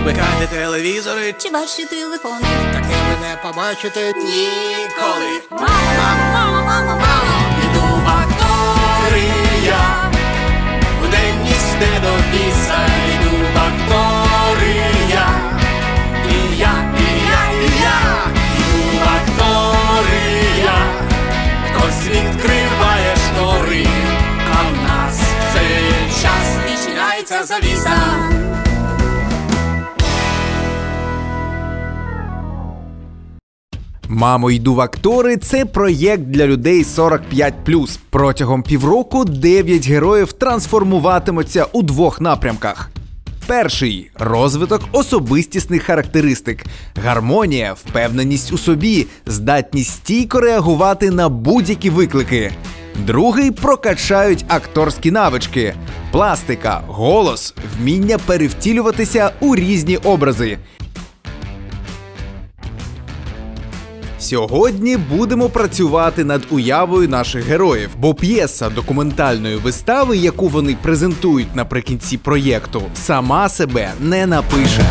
Вмикайте телевізори чи ваші телефони. Таке ви не побачите ніколи. Мамо! Іду в акторія. Вдень ніжне до біса. Іду в акторія. І я. Іду в акторія. Хтось відкриває штори. А в нас в цей час відчиняється завіса. «Мамо, йду в актори» – це проєкт для людей 45+. Протягом півроку 9 героїв трансформуватимуться у 2 напрямках. Перший – розвиток особистісних характеристик, гармонія, впевненість у собі, здатність стійко реагувати на будь-які виклики. Другий – прокачають акторські навички, пластика, голос, вміння перевтілюватися у різні образи. Сьогодні будемо працювати над уявою наших героїв, бо п'єса документальної вистави, яку вони презентують наприкінці проєкту, сама себе не напише.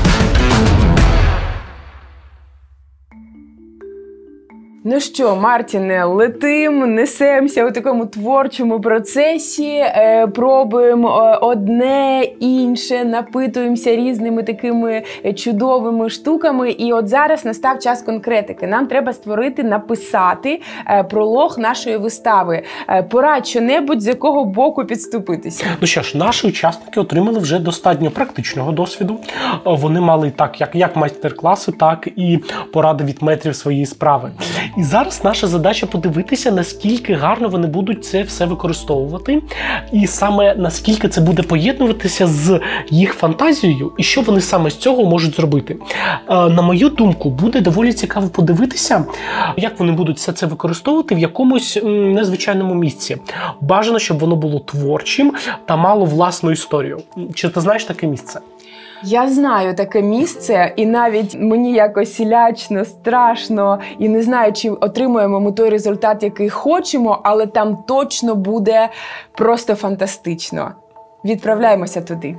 Ну що, Мартіне, летим, несемося у такому творчому процесі, пробуємо одне, інше, напитуємося різними такими чудовими штуками. І от зараз настав час конкретики. Нам треба створити, написати пролог нашої вистави. Порадь що-небудь, з якого боку підступитися. Ну що ж, наші учасники отримали вже достатньо практичного досвіду. Вони мали як майстер-класи, так і поради від метрів своєї справи. І зараз наша задача подивитися, наскільки гарно вони будуть це все використовувати, і саме наскільки це буде поєднуватися з їх фантазією, і що вони саме з цього можуть зробити. На мою думку, буде доволі цікаво подивитися, як вони будуть все це використовувати в якомусь незвичайному місці. Бажано, щоб воно було творчим та мало власну історію. Чи ти знаєш таке місце? Я знаю таке місце, і навіть мені якось лячно, страшно, і не знаю, чи отримуємо ми той результат, який хочемо, але там точно буде просто фантастично. Відправляємося туди.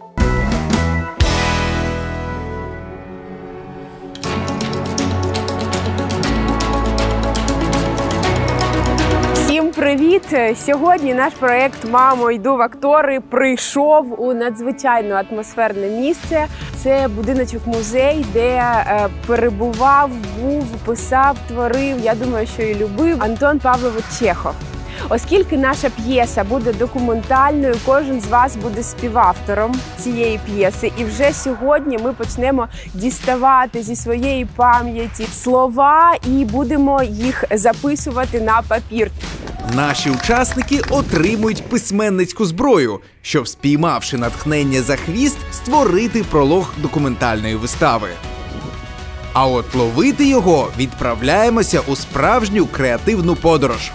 Привіт! Сьогодні наш проєкт «Мамо, йду в актори» прийшов у надзвичайно атмосферне місце. Це будиночок-музей, де перебував, був, писав, творив, я думаю, що і любив Антон Павлович Чехов. Оскільки наша п'єса буде документальною, кожен з вас буде співавтором цієї п'єси. І вже сьогодні ми почнемо діставати зі своєї пам'яті слова і будемо їх записувати на папір. Наші учасники отримують письменницьку зброю, щоб, спіймавши натхнення за хвіст, створити пролог документальної вистави. А от ловити його відправляємося у справжню креативну подорож.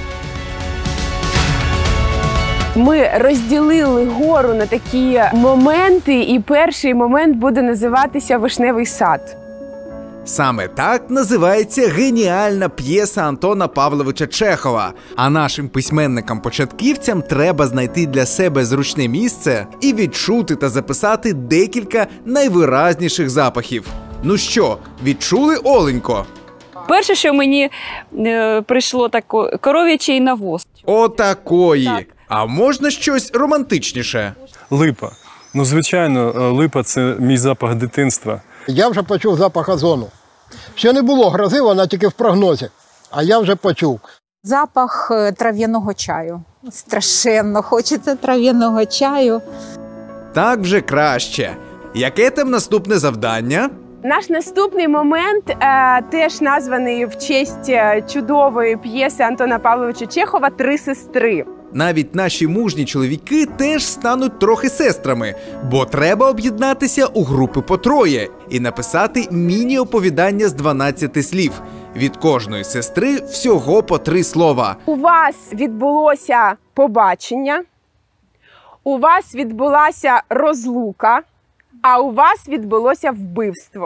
Ми розділили гору на такі моменти, і перший момент буде називатися «Вишневий сад». Саме так називається геніальна п'єса Антона Павловича Чехова. А нашим письменникам-початківцям треба знайти для себе зручне місце і відчути та записати декілька найвиразніших запахів. Ну що, відчули, Оленько? Перше, що мені прийшло, так коров'ячий навоз. Отакої. Так. А можна щось романтичніше? Липа. Ну, звичайно, липа – це мій запах дитинства. Я вже почув запах озону. Ще не було грози, вона тільки в прогнозі, а я вже почув. Запах трав'яного чаю. Страшенно хочеться трав'яного чаю. Так вже краще. Яке там наступне завдання? Наш наступний момент теж названий в честь чудової п'єси Антона Павловича Чехова «Три сестри». Навіть наші мужні чоловіки теж стануть трохи сестрами, бо треба об'єднатися у групи по троє і написати міні-оповідання з 12 слів. Від кожної сестри всього по 3 слова. У вас відбулося побачення, у вас відбулася розлука, а у вас відбулося вбивство.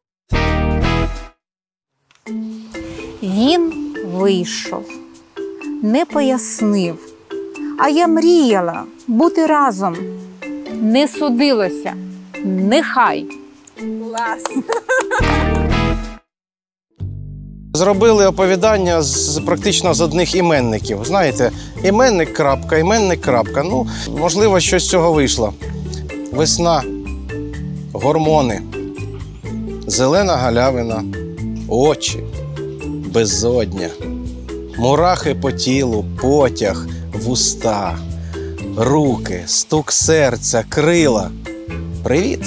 Він вийшов, не пояснив. А я мріяла бути разом. Не судилося. Нехай Клас! Зробили оповідання практично з одних іменників. Знаєте, іменник, крапка, іменник, крапка. Ну, можливо, щось з цього вийшло. Весна, гормони, зелена галявина, очі, безодня, мурахи по тілу, потяг, вуста, руки, стук серця, крила. Привіт!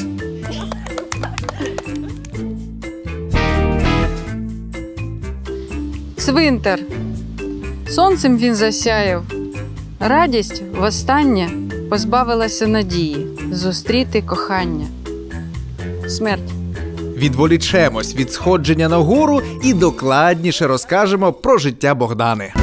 Цвинтар. Сонцем він засяяв. Радість востаннє позбавилася надії зустріти кохання. Смерть. Відволічемось від сходження на гору і докладніше розкажемо про життя Богдани.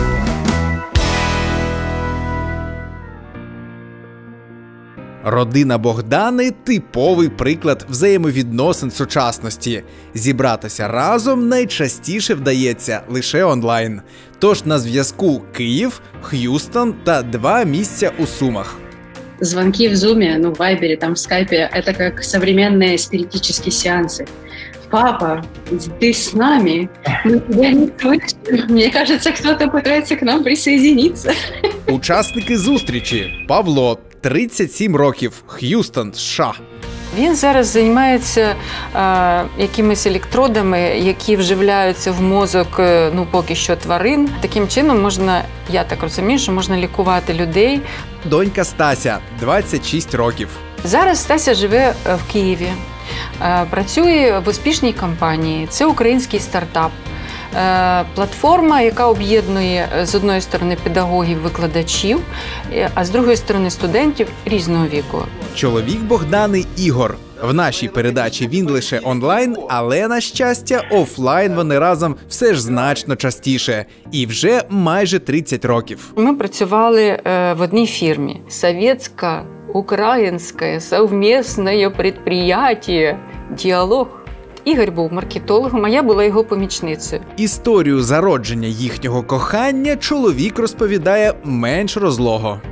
Родина Богдани – типовий приклад взаємовідносин сучасності. Зібратися разом найчастіше вдається лише онлайн. Тож на зв'язку Київ, Х'юстон та 2 місця у Сумах. Звонки в Зуме, в Вайбере, в Скайпе – это как современные спиритические сеансы. Папа, ты с нами? Мы тебя не слышим. Мне кажется, кто-то пытается к нам присоединиться. Учасники зустрічі. Павло, 37 років, Х'юстон, США. Він зараз займається якимись електродами, які вживляються в мозок, поки що тварин. Таким чином можна, я так розумію, що можна лікувати людей. Донька Стася, 26 років. Зараз Стася живе в Києві. Працює в успішній компанії. Це український стартап. Платформа, яка об'єднує з одної сторони педагогів, викладачів, а з другої сторони студентів різного віку. Чоловік Богдани Ігор. В нашій передачі він лише онлайн, але, на щастя, офлайн вони разом все ж значно частіше. І вже майже 30 років. Ми працювали в одній фірмі. Советсько-українське совмісне предприятие «Діалог». Ігор був маркетологом, а я була його помічницею. Історію зародження їхнього кохання чоловік розповідає менш розлого.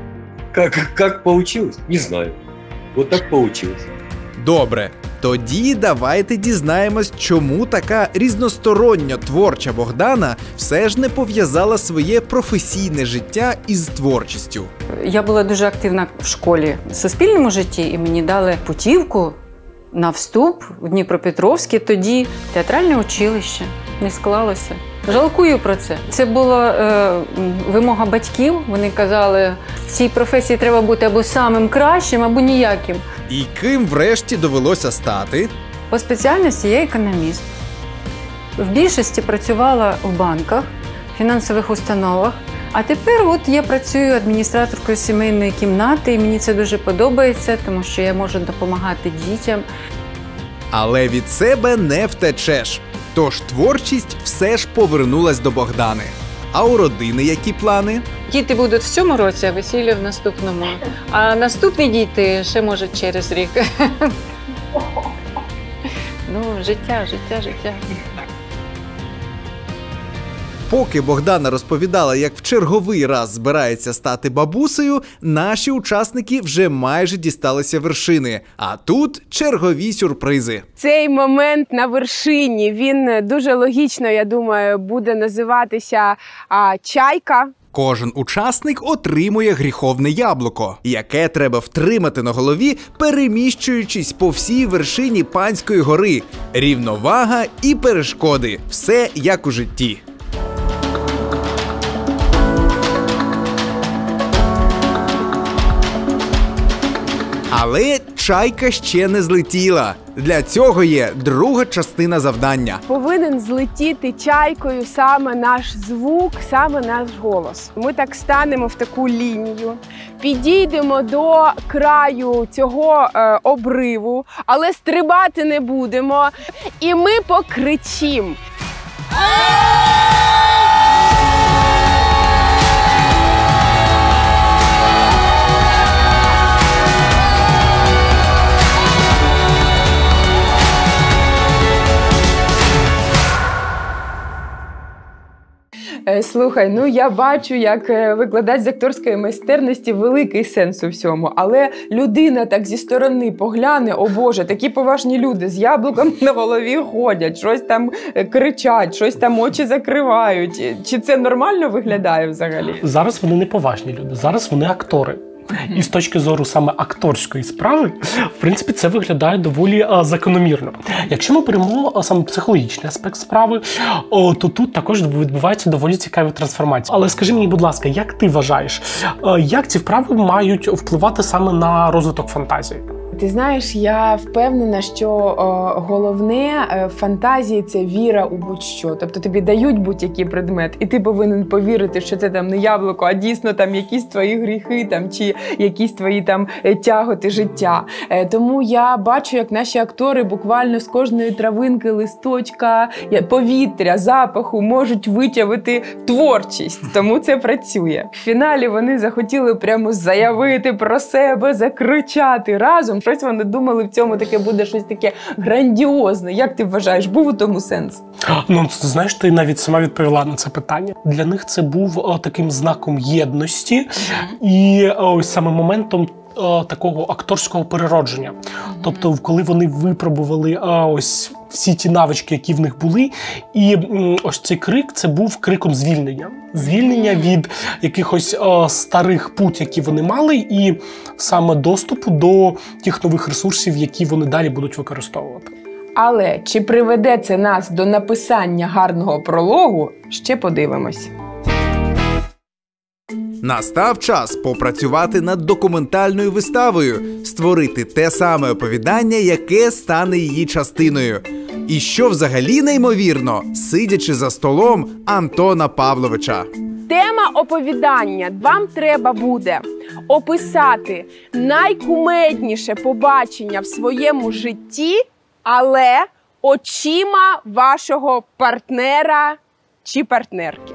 Как получилось? Не знаю. Вот так получилось. Добре. Тоді давайте дізнаємось, чому така різностороння творча Богдана все ж не пов'язала своє професійне життя із творчістю. Я була дуже активна в школі, в суспільному житті, і мені дали путівку на вступ в Дніпропетровське, тоді театральне училище. Не склалося. Жалкую про це. Це була вимога батьків. Вони казали, в цій професії треба бути або самим кращим, або ніяким. І ким врешті довелося стати? По спеціальності я економіст. В більшості працювала в банках, фінансових установах. А тепер я працюю адміністраторкою сімейної кімнати, і мені це дуже подобається, тому що я можу допомагати дітям. Але від себе не втечеш. Тож творчість все ж повернулась до Богдани. А у родини які плани? Діти будуть в цьому році, а весілля в наступному. А наступні діти ще, може, через рік. Життя. Поки Богдана розповідала, як в черговий раз збирається стати бабусею, наші учасники вже майже дісталися вершини. А тут чергові сюрпризи. Цей момент на вершині, він дуже логічно, я думаю, буде називатися «Чайка». Кожен учасник отримує гріховне яблуко, яке треба втримати на голові, переміщуючись по всій вершині Панської гори. Рівновага і перешкоди – все як у житті. Але чайка ще не злетіла. Для цього є друга частина завдання. Повинен злетіти чайкою саме наш звук, саме наш голос. Ми так станемо в таку лінію, підійдемо до краю цього обриву, але стрибати не будемо. І ми покричимо. Слухай, ну я бачу, як викладач з акторської майстерності великий сенс у всьому, але людина так зі сторони погляне, о Боже, такі поважні люди з яблуком на голові ходять, щось там кричать, щось там очі закривають. Чи це нормально виглядає взагалі? Зараз вони не поважні люди, зараз вони актори. І з точки зору саме акторської справи, в принципі, це виглядає доволі закономірно. Якщо ми беремо саме психологічний аспект справи, то тут також відбуваються доволі цікаві трансформації. Але скажи мені, будь ласка, як ти вважаєш, як ці вправи мають впливати саме на розвиток фантазії? Ти знаєш, я впевнена, що головне фантазії – це віра у будь-що. Тобто тобі дають будь-який предмет, і ти повинен повірити, що це там не яблуко, а дійсно там якісь твої гріхи там, чи якісь твої там тяготи життя. Тому я бачу, як наші актори буквально з кожної травинки, листочка, повітря, запаху можуть витягти творчість. Тому це працює. В фіналі вони захотіли прямо заявити про себе, закричати разом. Щось вони думали, в цьому таке буде щось таке грандіозне. Як ти вважаєш, був у тому сенс? Ну, знаєш, ти навіть сама відповіла на це питання. Для них це був таким знаком єдності і ось саме моментом такого акторського переродження. Тобто, коли вони випробували ось всі ті навички, які в них були, і ось цей крик, це був криком звільнення. Звільнення від якихось старих путь, які вони мали, і саме доступу до тих нових ресурсів, які вони далі будуть використовувати. Але чи приведе це нас до написання гарного прологу, ще подивимось. Настав час попрацювати над документальною виставою, створити те саме оповідання, яке стане її частиною. І що взагалі неймовірно, сидячи за столом Антона Павловича. Тема оповідання. Вам треба буде описати найкумедніше побачення в своєму житті, але очима вашого партнера чи партнерки.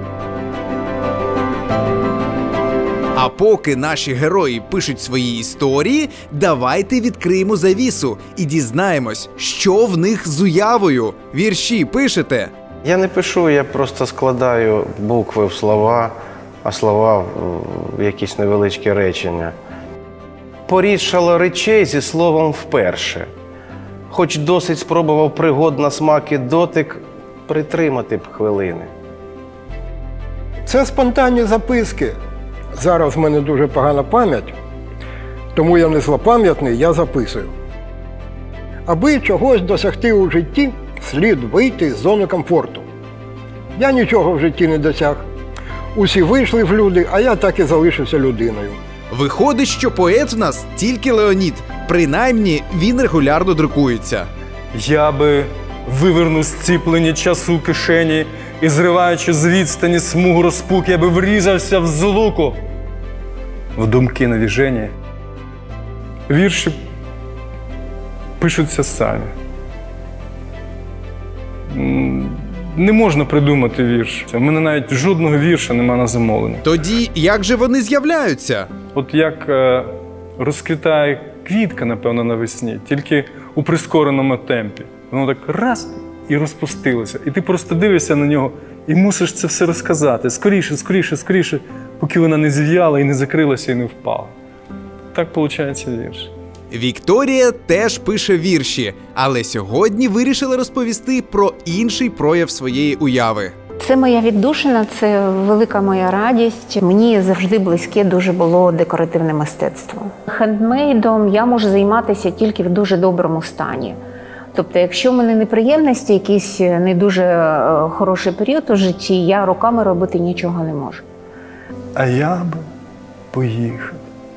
А поки наші герої пишуть свої історії, давайте відкриємо завісу і дізнаємось, що в них з уявою. Вірші пишете? Я не пишу, я просто складаю букви в слова, а слова в якісь невеличкі речення. Порідшало речей зі словом вперше. Хоч досить спробував пригод на смак і дотик, притримати б хвилини. Це спонтанні записки. Зараз в мене дуже погана пам'ять, тому я не злопам'ятний, я записую. Аби чогось досягти у житті, слід вийти з зони комфорту. Я нічого в житті не досяг. Усі вийшли в люди, а я так і залишився людиною. Виходить, що поет в нас тільки Леонід. Принаймні, він регулярно друкується. Я би вивернув зціплені часу кишені і, зриваючи з відстані смугу розпук, я би врізався в злуку. В думки навіжені. Вірші пишуться самі. Не можна придумати вірш. У мене навіть жодного вірша нема на замовлення. Тоді як же вони з'являються? От як розквітає квітка, напевно, навесні, тільки у прискореному темпі. Воно так раз і розпустилося. І ти просто дивишся на нього і мусиш це все розказати. Скоріше, скоріше, скоріше, поки вона не зів'яла і не закрилася і не впала. Так виходить вірш. Вікторія теж пише вірші, але сьогодні вирішила розповісти про інший прояв своєї уяви. Це моя віддушина, це велика моя радість. Мені завжди близьке дуже було декоративне мистецтво. Хендмейдом я можу займатися тільки в дуже доброму стані. Тобто, якщо в мене неприємності, якийсь не дуже хороший період у житті, я руками робити нічого не можу. А я би поїхав.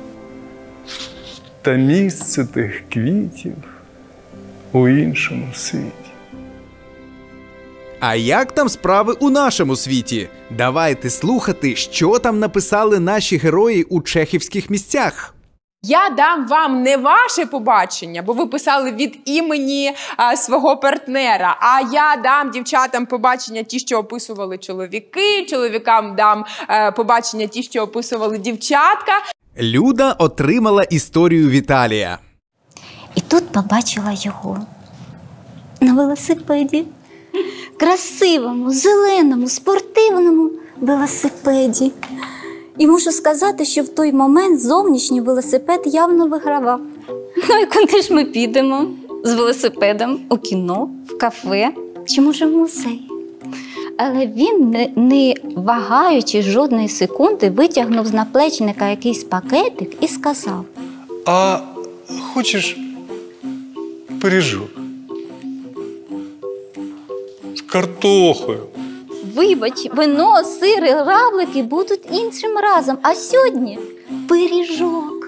Та місце тих квітів у іншому світі. А як там справи у нашому світі? Давайте слухати, що там написали наші герої у чехівських місцях. Я дам вам не ваше побачення, бо ви писали від імені свого партнера, а я дам дівчатам побачення ті, що описували чоловіки, чоловікам дам побачення ті, що описували дівчатка. Люда отримала історію Віталія. І тут побачила його на велосипеді. красивому, зеленому, спортивному велосипеді. І можу сказати, що в той момент зовнішній велосипед явно вигравав. Ну і куди ж ми підемо з велосипедом? У кіно, в кафе чи, може, в музей? Але він, не вагаючи жодної секунди, витягнув з наплечника якийсь пакетик і сказав: А хочеш пиріжок? З картохою. вибач, вино, сири, равлики будуть іншим разом, а сьогодні пиріжок.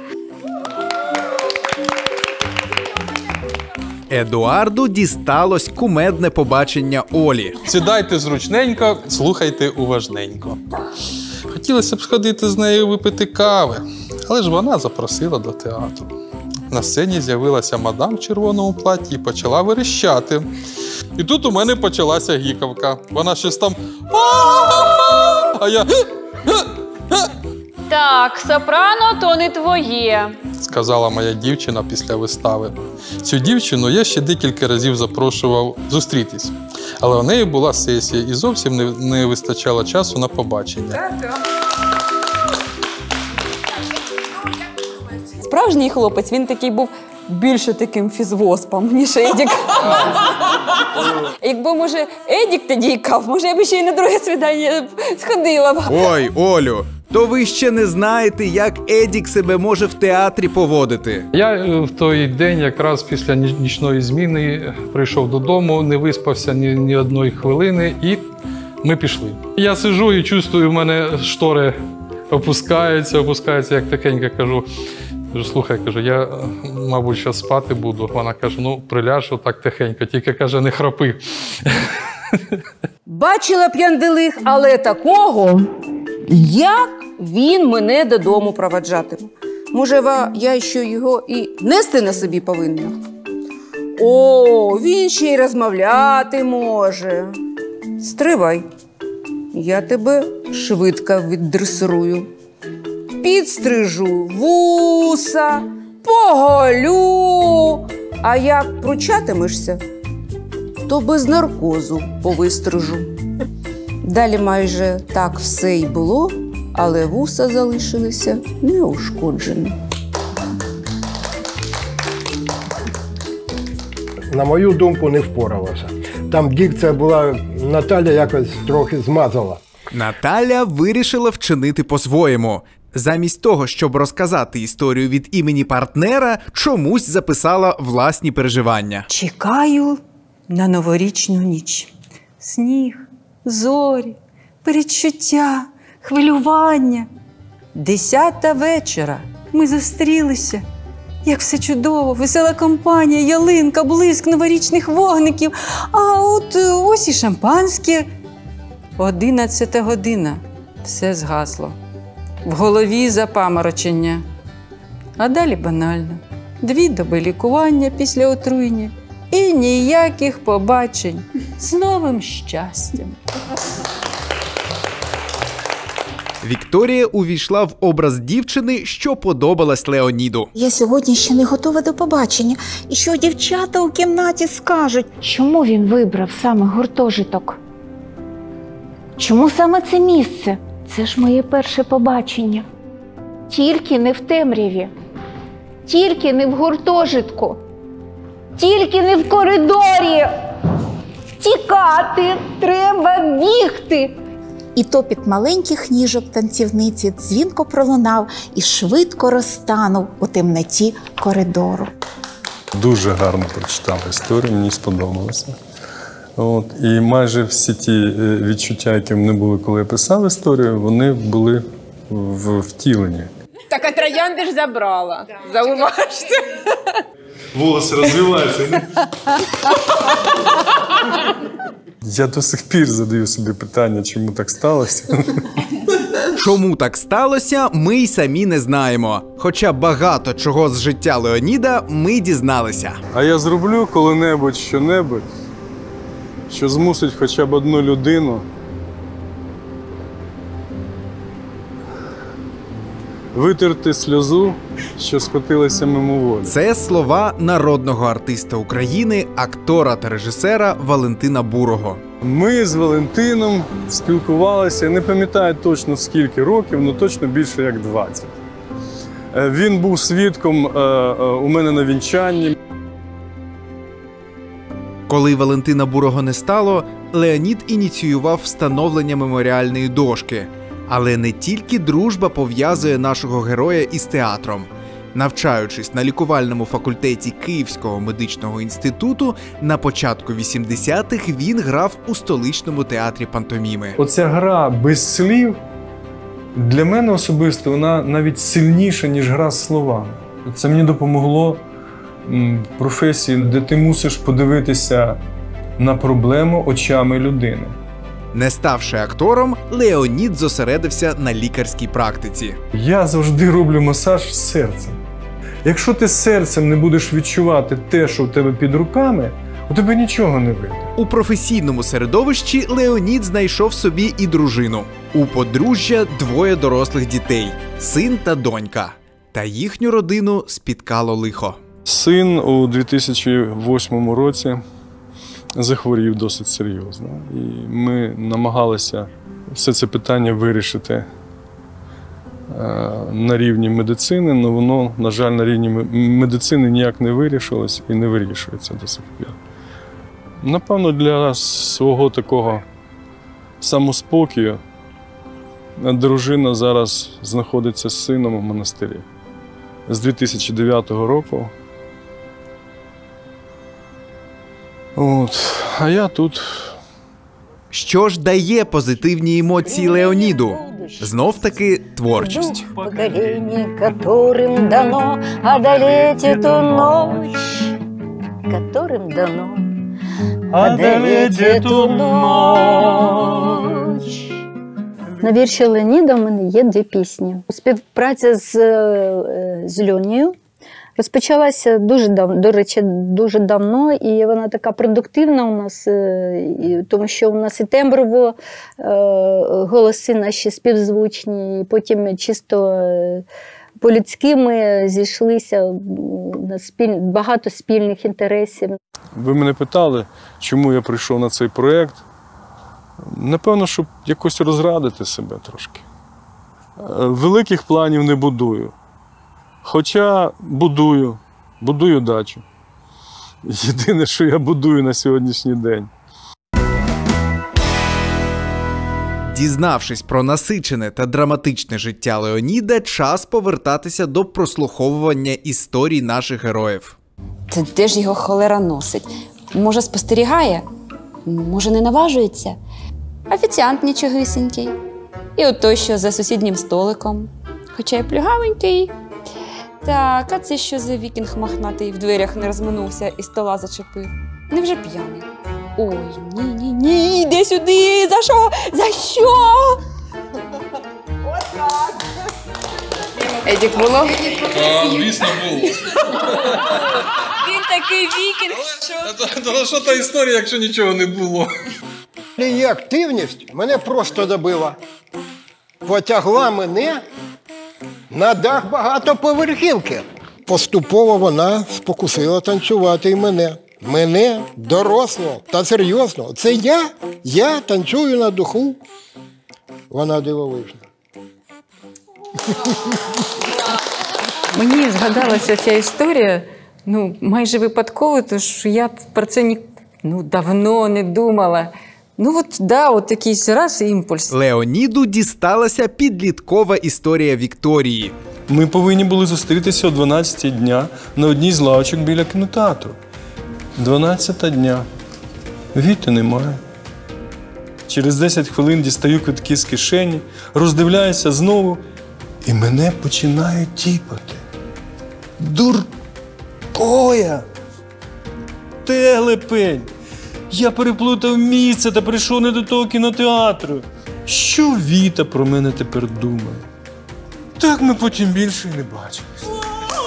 Едуарду дісталось кумедне побачення Олі. Сідайте зручненько, слухайте уважненько. Хотілося б сходити з нею випити кави, але ж вона запросила до театру. На сцені з'явилася мадам в червоному платі і почала верещати. І тут у мене почалася гікавка. Вона щось там а я Так, сопрано то не твоє. сказала моя дівчина після вистави. Цю дівчину я ще декілька разів запрошував зустрітись. Але у неї була сесія і зовсім не вистачало часу на побачення. Справжній хлопець, він такий був більше таким фізвоспом, ніж Едік. Якби, може, Едік тоді ікав, може, я б ще й на друге свідання сходила б. Ой, Олю, то ви ще не знаєте, як Едік себе може в театрі поводити. Я в той день, якраз після нічної зміни, прийшов додому, не виспався ні одної хвилини, і ми пішли. Я сиджу і чувствую, в мене штори опускаються, як тихенько кажу. Слухай, кажу, я, мабуть, зараз спати буду. Вона каже, ну, приляж отак тихенько, тільки, каже, не храпи. Бачила б Янделих, але такого, як він мене додому проваджатиме. Може, я ще його і нести на собі повинна? О, він ще й розмовляти може. Стривай, я тебе швидко віддресирую. Підстрижу вуса, поголю. А як пручатимешся, то без наркозу повистрижу. Далі майже так все й було, але вуса залишилися неушкоджені. На мою думку, не впоралася. Там дикція була, Наталя якось трохи змазала. Наталя вирішила вчинити по-своєму. Замість того, щоб розказати історію від імені партнера, чомусь записала власні переживання. Чекаю на новорічну ніч. Сніг, зорі, передчуття, хвилювання. 10-та вечора. Ми зустрілися. Як все чудово, весела компанія, ялинка, блиск новорічних вогників. А от ось і шампанське. 11-та година. Все згасло. В голові запаморочення. А далі банально. 2 доби лікування після отруєння і ніяких побачень. З новим щастям. Вікторія увійшла в образ дівчини, що подобалась Леоніду. Я сьогодні ще не готова до побачення. І що дівчата у кімнаті скажуть? Чому він вибрав саме гуртожиток? Чому саме це місце? Це ж моє перше побачення. Тільки не в темряві. Тільки не в гуртожитку. Тільки не в коридорі. Тікати, треба бігти. І топіт маленьких ніжок танцівниці дзвінко пролунав і швидко розтанув у темноті коридору. Дуже гарно прочитала історію, мені сподобалося. От, і майже всі ті відчуття, які в мене були, коли я писав історію, вони були втілені. Так, а троянди ж забрала. Зауважте. Волоси розвиваються. Я до сих пір задаю собі питання, чому так сталося. Чому так сталося, ми й самі не знаємо. Хоча багато чого з життя Леоніда ми дізналися. А я зроблю коли-небудь що-небудь, що змусить хоча б одну людину витерти сльозу, що скотилася мимоволі. Це слова народного артиста України, актора та режисера Валентина Бурого. Ми з Валентином спілкувалися, не пам'ятаю точно скільки років, але точно більше як 20. Він був свідком у мене на вінчанні. Коли Валентина Бурого не стало, Леонід ініціював встановлення меморіальної дошки. Але не тільки дружба пов'язує нашого героя із театром. Навчаючись на лікувальному факультеті Київського медичного інституту, на початку 80-х він грав у столичному театрі пантоміми. Оця гра без слів, для мене особисто, вона навіть сильніша, ніж гра з словами. Це мені допомогло в професії, де ти мусиш подивитися на проблему очами людини. Не ставши актором, Леонід зосередився на лікарській практиці. Я завжди роблю масаж серцем. Якщо ти серцем не будеш відчувати те, що в тебе під руками, у тебе нічого не вийде. У професійному середовищі Леонід знайшов собі і дружину. У подружжя 2 дорослих дітей – син та донька. Та їхню родину спіткало лихо. Син у 2008 році захворів досить серйозно. І ми намагалися все це питання вирішити на рівні медицини, але воно, на жаль, на рівні медицини ніяк не вирішилось і не вирішується до сих пір. Напевно, для свого такого самоспокою дружина зараз знаходиться з сином у монастирі. З 2009 року. А я тут. Що ж дає позитивні емоції Леоніду? Знов-таки творчість. Поколение, которым дано одолеть эту ночь, которым дано одолеть эту ночь. На вірші Леоніда в мене є 2 пісні. Співпраця з Льонією розпочалася до речі, дуже давно, і вона така продуктивна у нас, тому що у нас і темброво голоси наші співзвучні, і потім чисто по-людськи ми зійшлися на багато спільних інтересів. Ви мене питали, чому я прийшов на цей проєкт. Напевно, щоб якось розрадити себе трошки. Великих планів не будую. Хоча будую дачу. Єдине, що я будую на сьогоднішній день. Дізнавшись про насичене та драматичне життя Леоніда, час повертатися до прослуховування історій наших героїв. Та де ж його холера носить? Може, спостерігає? Може, не наважується? Офіціант нічогисенький. І от той, що за сусіднім столиком. Хоча й плюгавенький. Так, а це що за вікінг мохнатий в дверях не розминувся і стола зачепив? Невже п'яний? Ой, ні, йди сюди! За що? За що? Отак. Едік було? Звісно, було. Він такий вікінг, що... Що та історія, якщо нічого не було? Її активність мене просто добила. Потягла мене на дах багатоповерхівки. Поступово вона спокусила танцювати і мене. Мене, дорослого та серйозного. Це я танцюю на духу. Вона дивовижна. Мені згадалася ця історія, майже випадково, тому що я про це давно не думала. От якийсь раз імпульс. Леоніду дісталася підліткова історія Вікторії. Ми повинні були зустрітися о 12-й дня на одній з лавочок біля кінотеатру. 12-та дня. Віти немає. Через 10 хвилин дістаю квитки з кишені, роздивляюся знову, і мене починають тіпати. Дуркоя! Телепень! Я переплутав місце та прийшов не до того кінотеатру. Що Віта про мене тепер думає? Так ми потім більше і не бачились.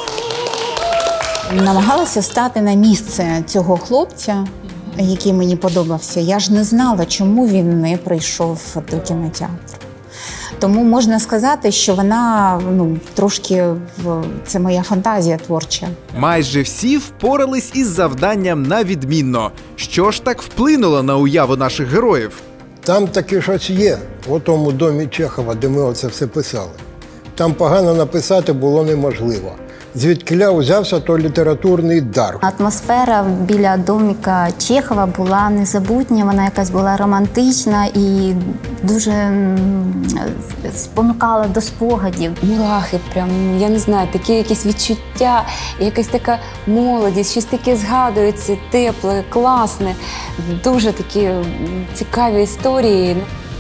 Намагалася стати на місце цього хлопця, який мені подобався. Я ж не знала, чому він не прийшов до кінотеатру. Тому можна сказати, що вона трошки це моя фантазія творча. Майже всі впорались із завданням на відмінно. Що ж так вплинуло на уяву наших героїв? Там таки щось є, у тому домі Чехова, де ми оце все писали. Там погано написати було неможливо. Звідкиля узявся той літературний дар. Атмосфера біля доміка Чехова була незабутня, вона якась була романтична і дуже спонукала до спогадів. Мурахи, прям, я не знаю, такі якісь відчуття, якась така молодість, щось таке згадується, тепле, класне. Дуже такі цікаві історії.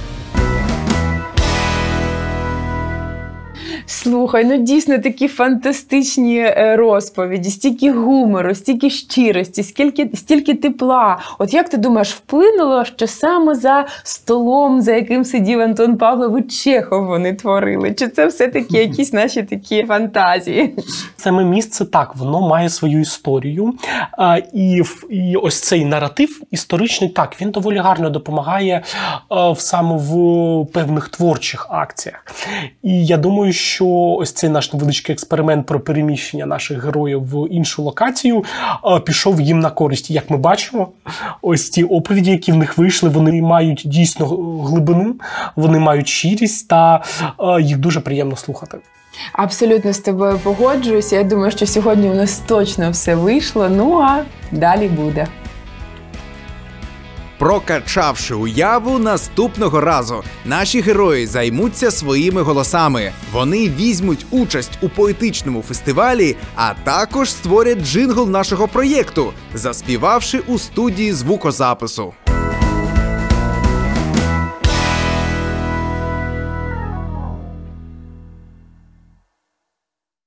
Слухай, дійсно такі фантастичні розповіді, стільки гумору, стільки щирості, стільки тепла. От як ти думаєш, вплинуло, що саме за столом, за яким сидів Антон Павлович Чехов, вони творили? Чи це все-таки якісь наші такі фантазії? Саме місце, так, воно має свою історію. І ось цей наратив історичний, так, він доволі гарно допомагає саме в певних творчих акціях. І я думаю, що ось цей наш невеличкий експеримент про переміщення наших героїв в іншу локацію пішов їм на користь. Як ми бачимо, ось ті оповіді, які в них вийшли, вони мають дійсно глибину, вони мають щирість та їх дуже приємно слухати. Абсолютно з тобою погоджуюся. Я думаю, що сьогодні у нас точно все вийшло, а далі буде. Прокачавши уяву, наступного разу наші герої займуться своїми голосами. Вони візьмуть участь у поетичному фестивалі, а також створять джингл нашого проєкту, заспівавши у студії звукозапису.